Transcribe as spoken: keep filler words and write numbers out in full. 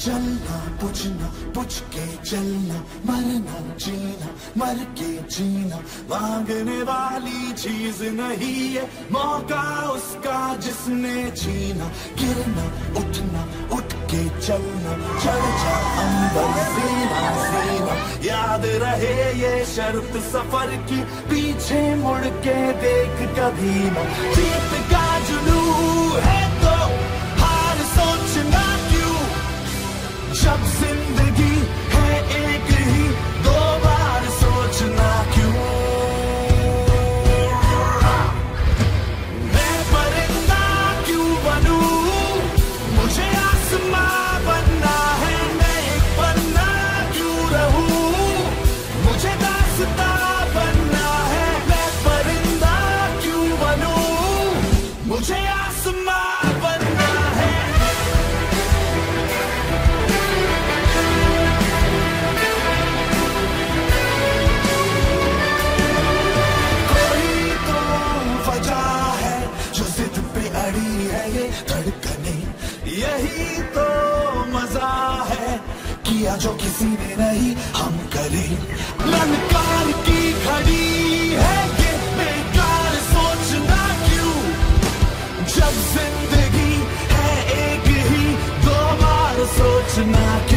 चलना पूछना पूछ के चलना, मरना जीना मर के जीना, मांगने वाली चीज नहीं है मौका उसका जिसने जीना। गिरना उठना उठ के चलना, चढ़ जा अंबर सीना सीना, याद रहे ये शर्त सफर की, पीछे मुड़ के देख कभी ना। जीत का जुनून है तो हार सोचना क्यों, जब जिंदगी है एक ही दो बार सोचना क्यों। मैं परिंदा क्यों बनूं, मुझे आसमां बनना है, मैं एक पन्ना क्यों रहूं, मुझे दास्तां बनना है। मैं परिंदा क्यों बनूं, मुझे आसमां बनना है। धड़कने यही तो मजा है, किया जो किसी ने नहीं हम करें। ललकार की घड़ी है ये बेकार सोचना क्यों, जब जिंदगी है एक ही दो बार सोचना क्यों।